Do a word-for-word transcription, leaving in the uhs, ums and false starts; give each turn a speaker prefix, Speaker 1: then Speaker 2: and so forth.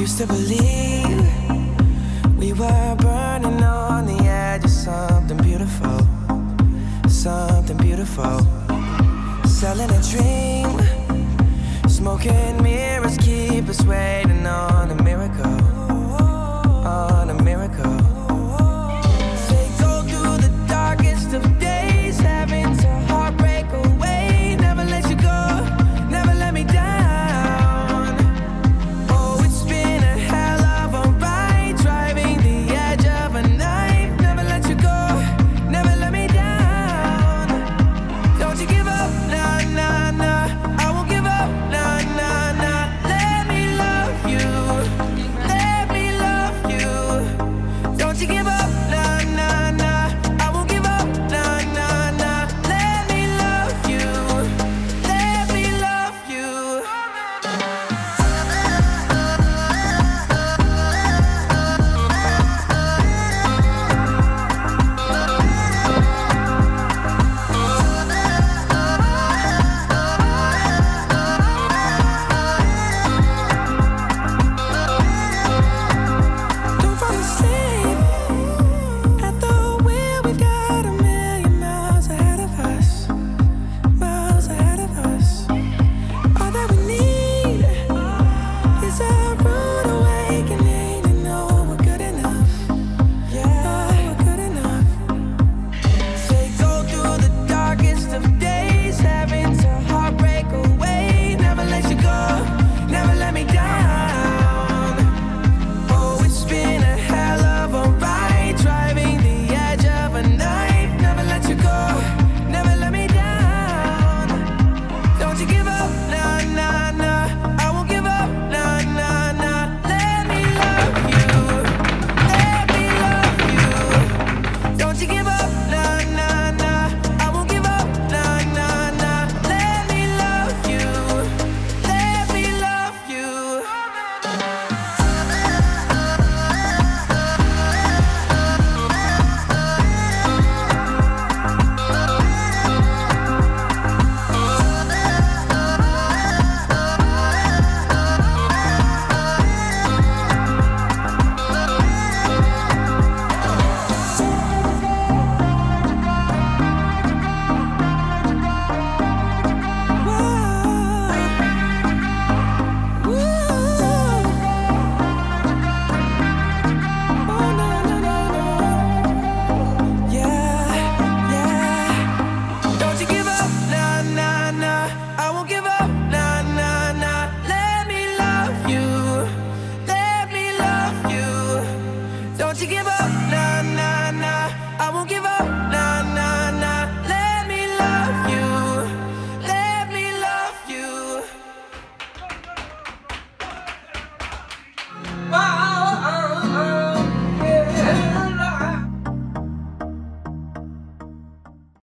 Speaker 1: used to believe we were burning on the edge of something beautiful, something beautiful. Selling a dream, smoking mirrors keep us waiting on a miracle, on a miracle. Say go through the darkest of days, having to heartbreak away. Never let you go, never let me down. Oh, it's been a hell of a ride, driving the edge of a knife. Never let you go, never let me down. Don't you give up, nah, nah, nah. I won't give up, nah, nah, nah. Let me love you, let me love you. Don't you give up, nah, nah, nah. I won't give up, nah, nah, nah. Let me love you, let me love you. Don't fall asleep at the wheel. We've got a million miles ahead of us, miles ahead of us. All that we need is a rude awakening to know we're good enough. Yeah, we're good enough. Say go through the darkest of days, having to heartbreak away. Never let you go, never let me down. Oh, it's been a hell of a ride, driving the edge of a knife. Never let you go, never let me down. Don't you give up, nah, nah, nah. I won't give up, nah, nah, nah. Let me love you, let me love you. Don't you give up.